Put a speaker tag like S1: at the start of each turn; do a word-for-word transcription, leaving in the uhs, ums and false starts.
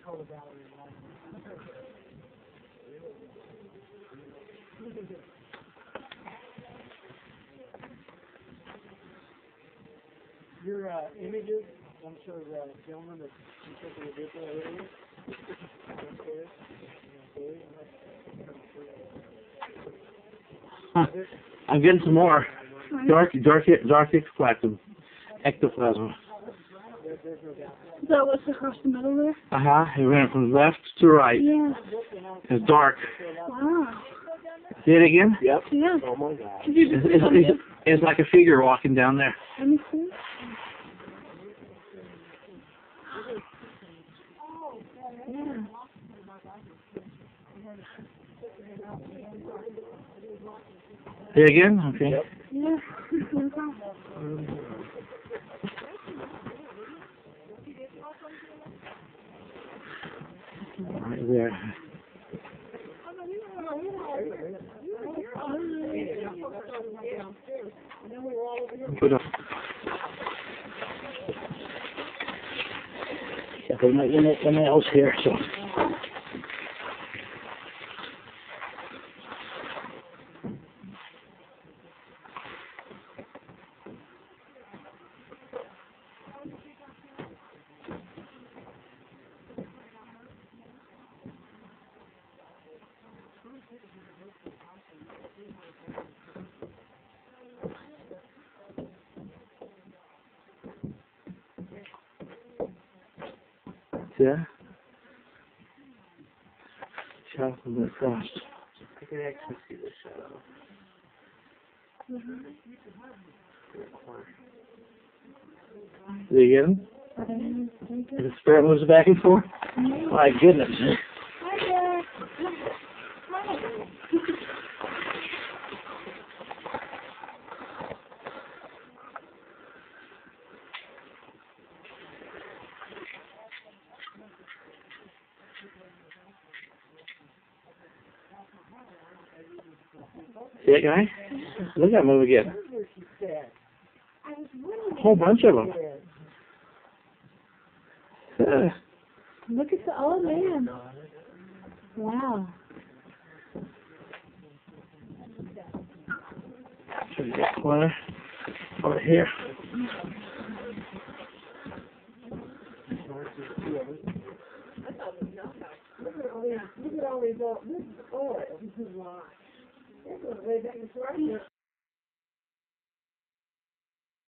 S1: Your uh, images, I'm sure the uh, gentleman that you took the video earlier.
S2: I'm getting some more. Dark, dark, dark ectoplasm. Ectoplasm.
S3: Is that what's across the middle there?
S2: Uh huh. It went from left to right.
S3: Yeah.
S2: It's dark.
S3: Wow.
S2: See it again?
S1: Yep.
S3: Yeah.
S1: Oh my God.
S3: Did you
S2: It's,
S3: just
S2: it's,
S3: something?
S2: it's, it's like a figure walking down there.
S3: Let me see. Yeah.
S2: See it again? Okay.
S1: Yep.
S3: Yeah.
S2: Right there. Put up. Yeah, there's no anything else here, so. Yeah. Shadow from the frost. I can actually see the shadow.
S3: Mm-hmm.
S2: Do you get him? The spirit moves back and forth? My goodness.
S3: Hi there.
S2: See that guy? Look at that move again. A whole bunch of them. Uh,
S3: Look at the old man. Wow.
S2: show you that corner over here.
S1: Look at all these, uh, this is oil. This is why. That's way back in the